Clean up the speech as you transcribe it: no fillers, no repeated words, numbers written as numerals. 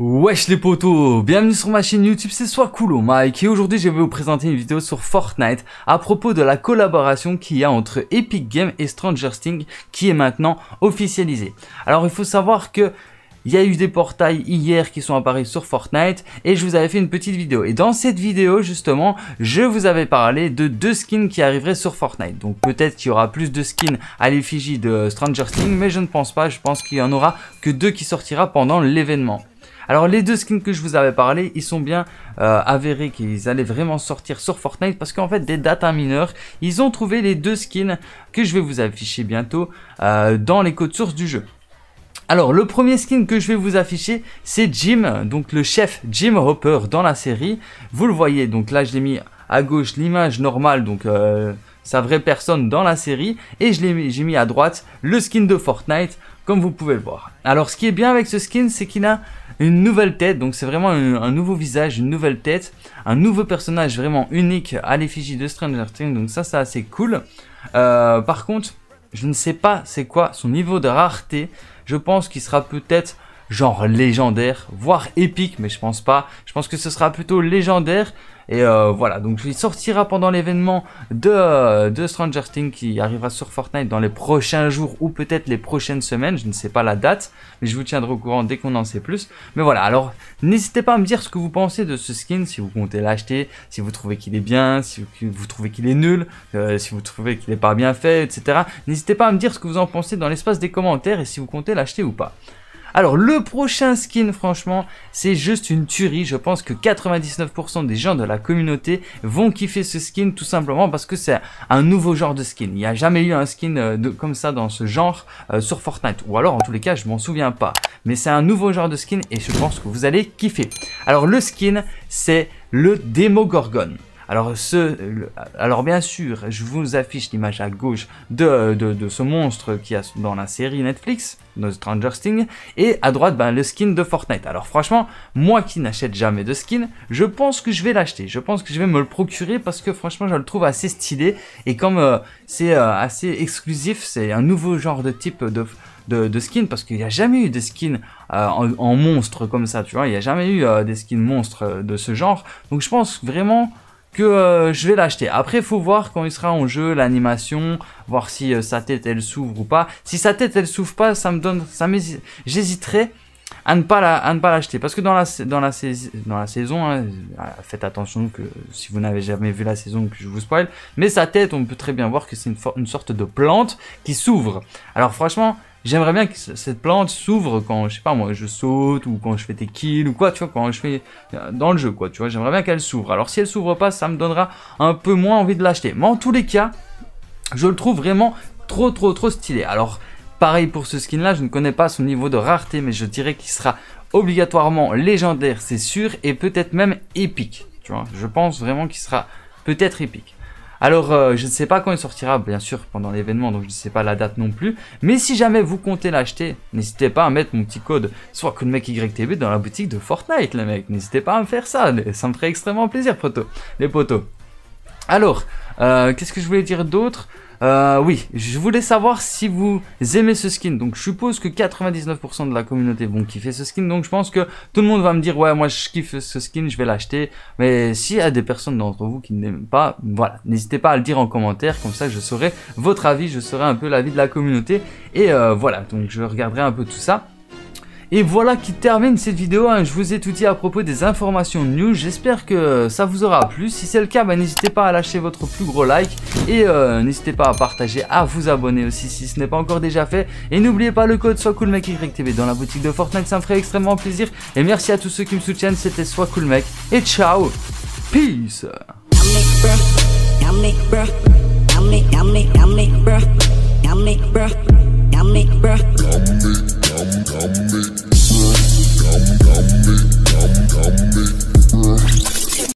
Wesh les potos, bienvenue sur ma chaîne YouTube, c'est Swacool Mike et aujourd'hui je vais vous présenter une vidéo sur Fortnite à propos de la collaboration qu'il y a entre Epic Games et Stranger Things qui est maintenant officialisée. Alors il faut savoir que il y a eu des portails hier qui sont apparus sur Fortnite et je vous avais fait une petite vidéo. Et dans cette vidéo justement, je vous avais parlé de deux skins qui arriveraient sur Fortnite. Donc peut-être qu'il y aura plus de skins à l'effigie de Stranger Things, mais je ne pense pas, je pense qu'il y en aura que deux qui sortira pendant l'événement. Alors les deux skins que je vous avais parlé, ils sont bien avérés qu'ils allaient vraiment sortir sur Fortnite parce qu'en fait des data mineurs, ils ont trouvé les deux skins que je vais vous afficher bientôt dans les codes sources du jeu. Alors le premier skin que je vais vous afficher c'est Jim, donc le chef Jim Hopper dans la série. Vous le voyez, donc là je l'ai mis à gauche l'image normale, donc sa vraie personne dans la série, et j'ai mis à droite le skin de Fortnite comme vous pouvez le voir. Alors ce qui est bien avec ce skin c'est qu'il a une nouvelle tête, donc c'est vraiment un nouveau visage, une nouvelle tête, un nouveau personnage vraiment unique à l'effigie de Stranger Things, donc ça c'est assez cool. Par contre je ne sais pas c'est quoi son niveau de rareté. Je pense qu'il sera peut-être genre légendaire, voire épique, mais je pense pas. Je pense que ce sera plutôt légendaire. Et voilà, donc il sortira pendant l'événement de Stranger Things qui arrivera sur Fortnite dans les prochains jours ou peut-être les prochaines semaines. Je ne sais pas la date, mais je vous tiendrai au courant dès qu'on en sait plus. Mais voilà, alors n'hésitez pas à me dire ce que vous pensez de ce skin, si vous comptez l'acheter, si vous trouvez qu'il est bien, si vous trouvez qu'il est nul, si vous trouvez qu'il n'est pas bien fait, etc. N'hésitez pas à me dire ce que vous en pensez dans l'espace des commentaires et si vous comptez l'acheter ou pas. Alors le prochain skin, franchement, c'est juste une tuerie. Je pense que 99% des gens de la communauté vont kiffer ce skin tout simplement parce que c'est un nouveau genre de skin. Il n'y a jamais eu un skin comme ça dans ce genre sur Fortnite. Ou alors en tous les cas, je m'en souviens pas. Mais c'est un nouveau genre de skin et je pense que vous allez kiffer. Alors le skin, c'est le Demogorgon. Alors bien sûr, je vous affiche l'image à gauche de ce monstre qu'il y a dans la série Netflix, de Stranger Things, et à droite, le skin de Fortnite. Alors franchement, moi qui n'achète jamais de skin, je pense que je vais l'acheter. Je pense que je vais me le procurer parce que franchement, je le trouve assez stylé. Et comme c'est assez exclusif, c'est un nouveau genre de type de skin parce qu'il n'y a jamais eu de skin en monstre comme ça, tu vois. Il n'y a jamais eu des skins monstres de ce genre. Donc je pense vraiment que je vais l'acheter. Après il faut voir quand il sera en jeu l'animation, voir si sa tête elle s'ouvre ou pas. Si sa tête elle s'ouvre pas, j'hésiterai à ne pas l'acheter parce que dans la saison, hein, faites attention que si vous n'avez jamais vu la saison que je vous spoil, mais sa tête on peut très bien voir que c'est une sorte de plante qui s'ouvre. Alors franchement j'aimerais bien que cette plante s'ouvre quand, je sais pas moi, je saute ou quand je fais des kills ou quoi, tu vois, quand je fais dans le jeu, quoi, tu vois, j'aimerais bien qu'elle s'ouvre. Alors si elle s'ouvre pas, ça me donnera un peu moins envie de l'acheter. Mais en tous les cas, je le trouve vraiment trop stylé. Alors pareil pour ce skin là, je ne connais pas son niveau de rareté, mais je dirais qu'il sera obligatoirement légendaire, c'est sûr, et peut-être même épique, tu vois. Je pense vraiment qu'il sera peut-être épique. Alors, je ne sais pas quand il sortira, bien sûr, pendant l'événement, donc je ne sais pas la date non plus. Mais si jamais vous comptez l'acheter, n'hésitez pas à mettre mon petit code SwacoolMecYTB dans la boutique de Fortnite, les mecs. N'hésitez pas à me faire ça, ça me ferait extrêmement plaisir, les potos. Alors, qu'est-ce que je voulais dire d'autre ? Oui, je voulais savoir si vous aimez ce skin. Donc je suppose que 99% de la communauté vont kiffer ce skin. Donc je pense que tout le monde va me dire ouais, moi je kiffe ce skin, je vais l'acheter. Mais s'il y a des personnes d'entre vous qui n'aiment pas, voilà, n'hésitez pas à le dire en commentaire. Comme ça je saurai votre avis, je saurai un peu l'avis de la communauté. Et voilà, donc je regarderai un peu tout ça. Et voilà qui termine cette vidéo, hein. Je vous ai tout dit à propos des informations news, j'espère que ça vous aura plu. Si c'est le cas, n'hésitez pas à lâcher votre plus gros like et n'hésitez pas à partager, à vous abonner aussi si ce n'est pas encore déjà fait. Et n'oubliez pas le code SwacoolMecYTB dans la boutique de Fortnite, ça me ferait extrêmement plaisir. Et merci à tous ceux qui me soutiennent, c'était Swacoolmec et ciao, peace. Come